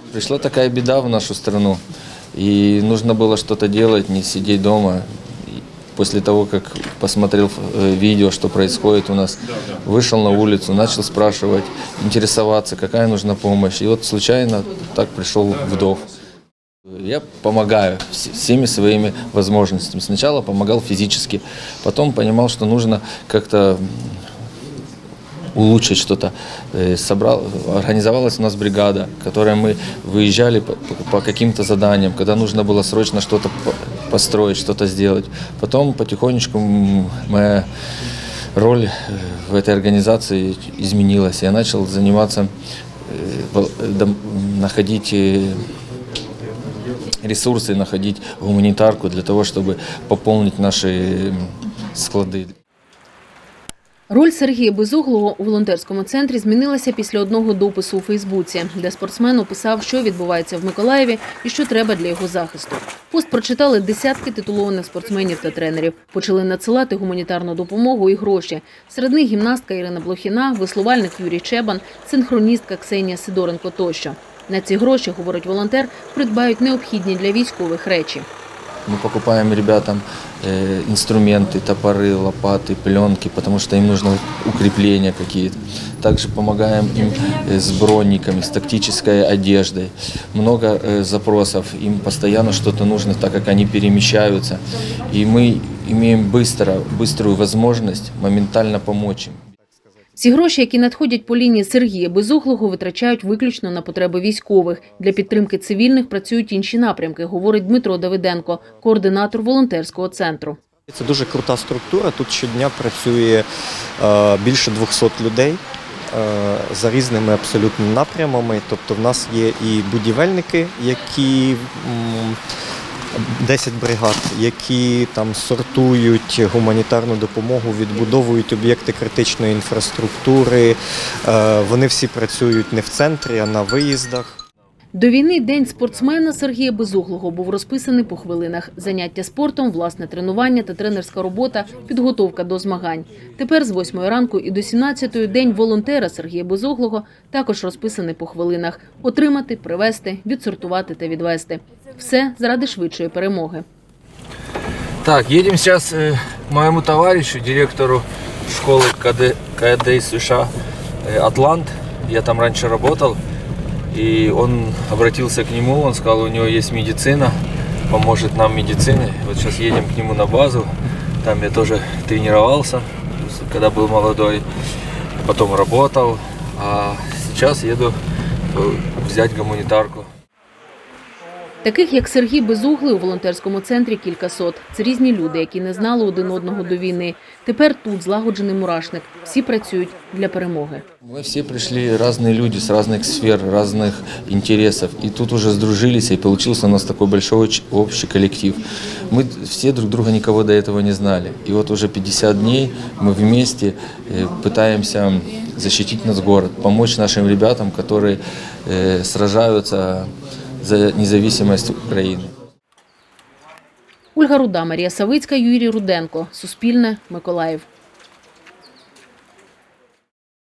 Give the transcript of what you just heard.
Пришла такая беда в нашу страну, и нужно было что-то делать, не сидеть дома. После того, как посмотрел видео, что происходит у нас, вышел на улицу, начал спрашивать, интересоваться, какая нужна помощь. И вот случайно так пришел вдов. Я помогаю всеми своими возможностями. Сначала помогал физически, потом понимал, что нужно как-то улучшить что-то. Организовалась у нас бригада, в которой мы выезжали по каким-то заданиям, когда нужно было срочно что-то построить, что-то сделать. Потом потихонечку моя роль в этой организации изменилась. Я начал заниматься, находить ресурсы, находить гуманитарку для того, чтобы пополнить наши склады. Роль Сергія Безуглого у волонтерському центрі змінилася після одного допису у Фейсбуці, де спортсмен описав, що відбувається в Миколаєві і що треба для його захисту. Пост прочитали десятки титулованих спортсменів та тренерів. Почали надсилати гуманітарну допомогу і гроші. Серед них гімнастка Ірина Блохіна, веслувальник Юрій Чебан, синхроністка Ксенія Сидоренко тощо. На ці гроші, говорить волонтер, придбають необхідні для військових речі. Мы покупаем ребятам инструменты, топоры, лопаты, пленки, потому что им нужны укрепления какие-то. Также помогаем им с брониками, с тактической одеждой. Много запросов, им постоянно что-то нужно, так как они перемещаются. И мы имеем быструю возможность моментально помочь им. Ці гроші, які надходять по лінії Сергія Безуглого, витрачають виключно на потреби військових. Для підтримки цивільних працюють інші напрямки, говорить Дмитро Давиденко, координатор волонтерського центру. Це дуже крута структура. Тут щодня працює більше 200 людей за різними абсолютно напрямами. Тобто в нас є і будівельники, які 10 бригад, які там сортують гуманітарну допомогу, відбудовують об'єкти критичної інфраструктури. Вони всі працюють не в центрі, а на виїздах. До війни день спортсмена Сергія Безуглого був розписаний по хвилинах. Заняття спортом, власне тренування та тренерська робота, підготовка до змагань. Тепер з 8 ранку і до 17 день волонтера Сергія Безуглого також розписаний по хвилинах. Отримати, привезти, відсортувати та відвезти. Все заради швидшої перемоги. Так, едем сейчас к моему товарищу, директору школы КД США «Атлант». Я там раньше работал. И он обратился к нему, он сказал, у него есть медицина, поможет нам медициной. Вот сейчас едем к нему на базу, там я тоже тренировался, когда был молодой, потом работал, а сейчас еду взять гуманитарку. Таких, як Сергій Безуглий, у волонтерському центрі кількасот. Це різні люди, які не знали один одного до війни. Тепер тут злагоджений мурашник. Всі працюють для перемоги. Мы все пришли, разные люди с разных сфер, разных интересов. И тут уже сдружились, и получился у нас такой большой общий коллектив. Мы все друг друга никого до этого не знали. И вот уже 50 дней мы вместе пытаемся защитить наш город, помочь нашим ребятам, которые сражаются за независимость України. Ольга Руда, Марія Савицька, Юрій Руденко. Суспільне, Миколаїв.